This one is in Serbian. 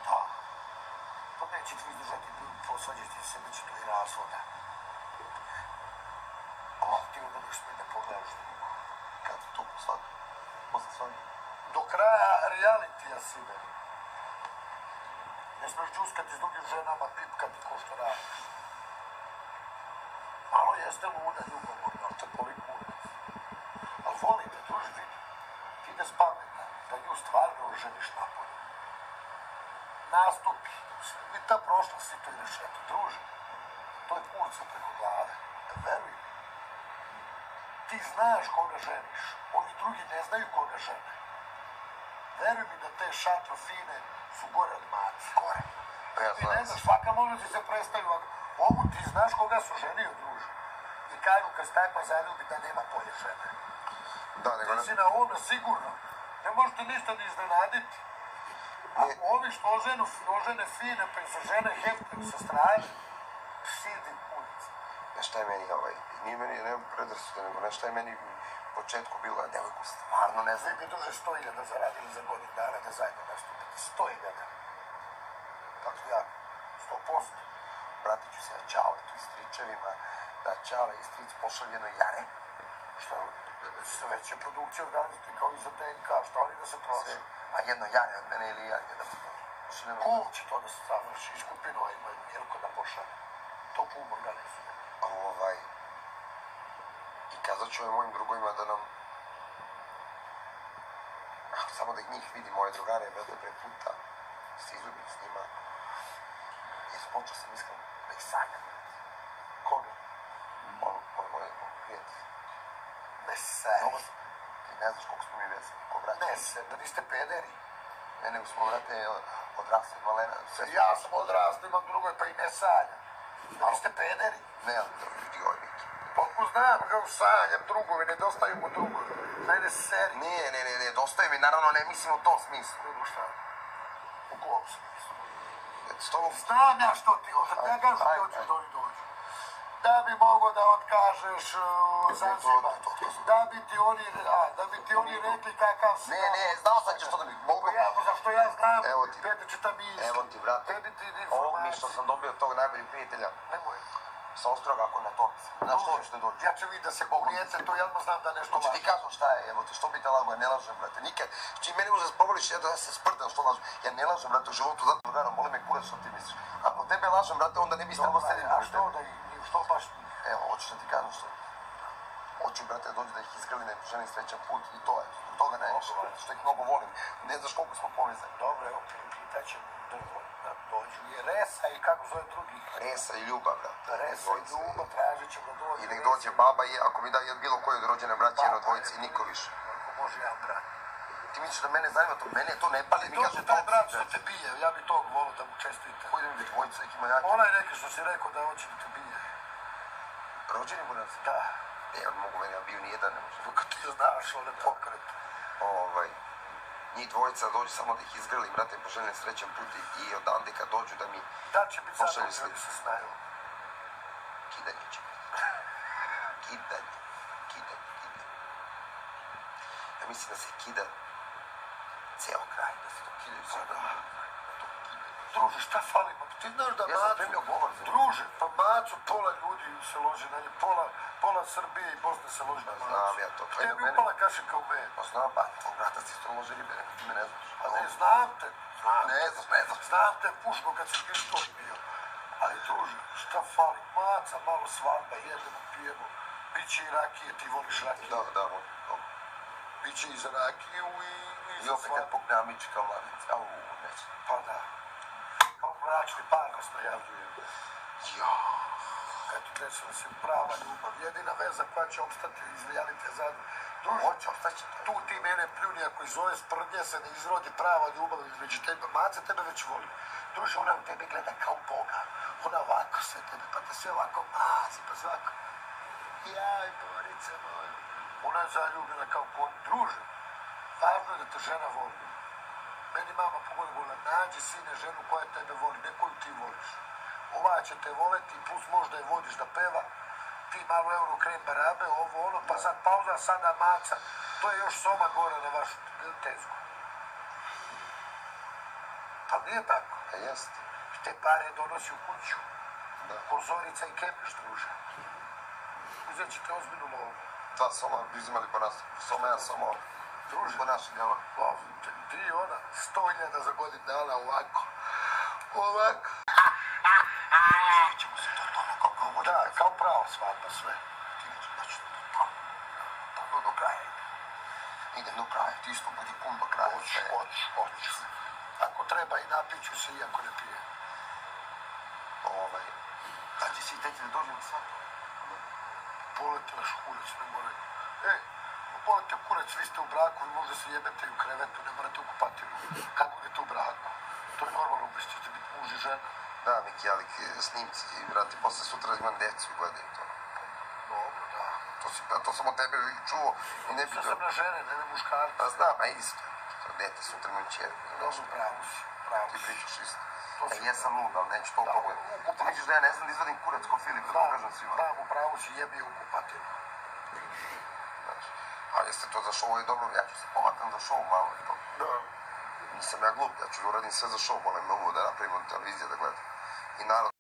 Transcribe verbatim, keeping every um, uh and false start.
Da. Pa nećete vi izdržati, posvađati se, bit će to i razvoda. O, ti onda ne smije da pogledaš drugo. Kad to posvadi? Posle svadbe? Do kraja realitija si veli. Ne smiješ džuskati s drugim ženama, pipkati ko što radiš. Malo jeste luda, ljubomorna, ali to je polikuna. Ali volim te, druži, vidi. Ti da spametna, da nju stvarno želiš napolje. Nastupi, mi ta prošla si to ideš, eto, druži. To je kurca preko glave. Veruj mi. Ti znaš koga ženiš, ovi drugi ne znaju koga žene. Veruj mi da te šatrofine su gore od maci. Gore. Pa ja Ti ne znam. znaš, svaka možda ti se predstavlja ovako. Ovu ti znaš koga su ženio, druži. I kažu kad se tako zaljubi da nema bolje žene. Da, nego ne... Ti si na ovome sigurno. Ne možete ništa ni iznenaditi. A ovi što oženu, ožene fine, pa im se žene heftaju sa strane, sidi ulici. Nešto je meni, ovaj, nije meni, ne predrasude, nego nešto je meni u početku bilo, a devojku stvarno ne znam. Vi bi duže sto hiljada zaradili za godinu dana da zajedno nastupite. sto hiljada. Tako ja, sto posto. Vratit ću se na Čaletu i stričevima, da Čale i stric pošaljeno jare. Šta, sve veće produkcije organizati kao i za D N K, šta oni da se prošli? A jedno jare od mene ili jare da pošaljeno. Ko će to da se završi? Iskupino ima Jelko da pošalje. To pum organizuje. Ovaj... I kazat ću mojim drugovima da nam... Ah, samo da ih njih vidim, moje drugare, brate, pre puta. Se izubim s njima. Jer počeo sam iskreno da ih sanjam. Koga? Ono, ono, moje prijatelje. Ne seri. Ti ne znaš koliko smo mi vezani, ko brate. Ne se, da niste pederi. Ne, nego smo, brate, odrasli od malena. Sve Ja sam odrasli, imam drugoj, pa i ne sanjam. Da niste pederi. Ne, ali to vidi ovaj neki. Potpuno znam kako sanjam drugovi, nedostaju mu drugovi. Najde seri. Ne, ne, ne, ne, dostaje mi, naravno ne mislim u tom smislu. Nego šta? U kom smislu? S tobom... Znam ja što ti hoćeš, ne kažem ti hoćeš da oni dođu. Da bi mogo da otkažeš uh, Zanzibar, da bi ti oni, a, da bi ti oni rekli kakav si. Ne, ne, znao sam će što da bi mogo. Ja, zašto ja znam, Evo ti. tebi će tam isti. Evo ti, brate. Tebi ti Ovo mi informacije. što sam dobio od tog najboljeg prijatelja. Nemoj. Sa Ostroga, ako na to. Znaš što ćete doći? Ja ću vidjeti da se povrijece, to ja znam da nešto Hoće ti laže. kažem šta je, evo ti, što bi te lago, ja ne lažem, brate, nikad. Čim meni uzes provoliš, ja da ja se sprdam što lažem. Ja ne lažem, brate, u životu, zato drugarom, molim me kurac što ti misliš. Ako tebe lažem, brate, onda ne bi trebao sediti. A što da ih, što baš njih? Evo, hoćeš da ti kažem što. Hoću, brate, dođi da ih izgrli na ženi srećan put i to je. Zbog toga najviše, brate, što ih mnogo volim. Ne znaš koliko smo povezani. Dobro, evo, pitaćem drvo da dođu. I Resa i kako zove drugi? Resa i Ljubav, brate. Resa i Ljubav, tražit ćemo da dođu. I nek dođe baba i ako mi da je bilo koji od rođene braće, jedno dvojice i niko više. Ako može jedan brat. Ti misliš da mene zanima to? Mene to ne pali. Mi To kažu je taj brat što te bije, ja bi tog volio da mu čestite. Koji da mi dvojica, neki ima jaki. Onaj neki što si rekao da hoće da te bije. Rođeni mu nas? Da. E, on mogu meni, a bio ni jedan ne može. Kad ti znaš, on je pokret. Ovaj, njih dvojica dođu samo da ih izgrlim, brate, poželjne srećan put i, i odande kad dođu da mi Da će biti pošalju zadovoljni, sliku. oni se znaju. Kidanje će biti. Kidanje, kidanje, kidanje. Ja mislim da se kida ceo kraj, da se to kidaju sada. Druže, šta fali? Ma ti znaš da Ja sam Macu... spremio govor za Druže, pa Macu pola ljudi se loži na nje, pola, pola Srbije i Bosne se loži na Macu. Znam ja to. Pa i na Tebi mene. upala kašika u mene. Pa znam, pa tvoj brata si isto lože ribe, nego ti me ne znaš. Pa ne, znam te. Znam Ne znaš, ne znaš. Znam te puško kad si pištol bio. Ali druže, šta fali? Maca, malo svadba, jedemo, pijemo. Biće i rakije, ti voliš rakije. Da, da, on, on. Biće i za rakiju i, i I za opet kad svadbu. pukne Amići kao mladic. Au, neće. Pa da. Kao bračni par nas najavljuje. Ja. Eto, desila se prava ljubav. Jedina veza koja će opstati iz realite zadnje. Druže, Hoće, ostaće. tu ti mene pljuni ako iz ove sprdnje se ne izrodi prava ljubav između tebe. Maca tebe već voli. Druže, ona u tebe gleda kao Boga. Ona ovako sve tebe, pa te sve ovako mazi, pa sve ovako. Jaj, Borice moja. Ona je zaljubljena kao konj. Druže, važno je da te žena voli. Meni mama pogodio govorila, nađi sine ženu koja tebe voli, ne koju ti voliš. Ova će te voleti, plus možda je vodiš da peva, ti malo euro krem barabe, ovo ono, pa sad pauza, sada maca. To je još soma gore na vašu tezgu. Pa nije tako. A jeste. Te pare donosi u kuću. Da. Pozorica i kemiš, druže. Uzet ćete ozbiljnu lovu. Da, Soma bi uzimali po nas. Soma ja samo Druže. po naših djela. Ti ona, sto hiljada za godin dana ovako. Ovako. Sjećamo se to tome kako ovo. Da, kao pravo svadba sve. Ti neće da ću to tamo. Tamo do kraja. Idem do kraja, ti isto budi pun do kraja. Hoću, hoću, hoću. Ako treba i napiću se iako ne pije. Ovaj, da će si teći da dođe na svadbu. Polete vaš kurac, ne moraju. Ej, polete kurac, vi ste u braku i možda se jebete i u krevetu, ne morate u kupatilu. Kad budete u braku? To je normalno, vi ćete biti muž i žena. Da, Miki, ali snimci, brate, posle sutra imam decu i gledaju to. Dobro, da. To, si, to sam od tebe čuo i ne bi Sad to... sam na žene, ne na muškarce. Pa znam, a isto. To dete, sutra imam čerku. Dobro, pravo si, pravo Ti si. pričaš isto. To E, si- jesam lud, ali neću to Da, pogledati. u- Ti misliš da ja ne znam da izvadim kurac ko Filip, da pokažem svima. Da, u pravu si jebi u kupatilu. Znaš. A jeste to za show je dobro, ja ću se pomakam za show malo i to. Da. Nisam ja glup, ja ću da uradim sve za show, molim mnogo da napravimo televizije da gledam. I narod